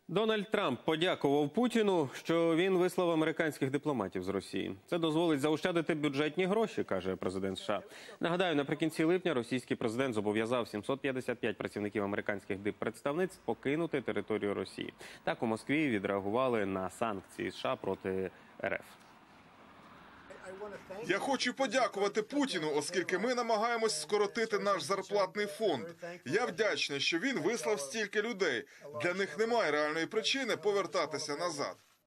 Дональд Трамп подякував Путіну, що він вислав американських дипломатів з Росії. Це дозволить заощадити бюджетні гроші, каже президент США. Нагадаю, наприкінці липня російський президент зобов'язав 755 працівників американських диппредставництв покинути територію Росії. Так у Москві відреагували на санкції США проти РФ. Я хочу подякувати Путіну, оскільки ми намагаємось скоротити наш зарплатний фонд. Я вдячний, що він вислав стільки людей. Для них немає реальної причини повертатися назад.